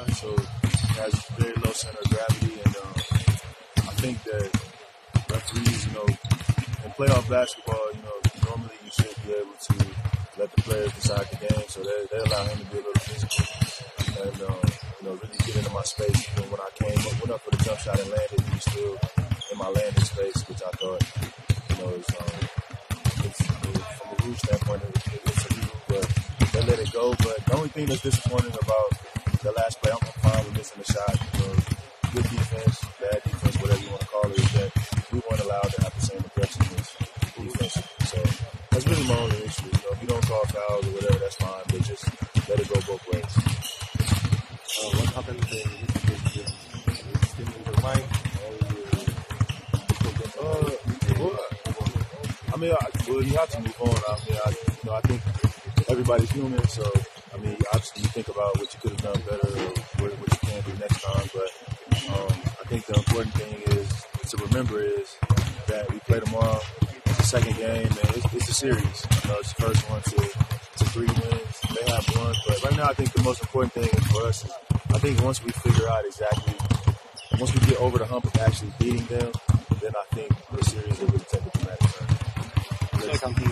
inside, so it has very low center of gravity, and I think that referees, in playoff basketball, normally you should be able to let the players decide the game, so they allow him to be a little physical and really get into my space. When I went up for the jump shot and landed, he was still in my landing space, which I thought, from a rule standpoint, it's illegal, but they let it go. But the only thing that's disappointing about the last play, I'm fine with missing the shot. Good defense, bad defense, whatever you want to call it, is that we weren't allowed to have the same aggression as defensively. So that's really my only issue. If you don't call fouls or whatever, that's fine, but just let it go both ways. What happened in this game? It's still in your mind? You have to move on. I think everybody's human, so obviously you think about what you could have done better or what you can do next time. But I think the important thing to remember is that we play tomorrow. It's the second game, and it's a series. It's the first one to 3 wins. They have one, but right now I think the most important thing for us is I think once we figure out once we get over the hump of actually beating them, then I think the series will really take a dramatic turn.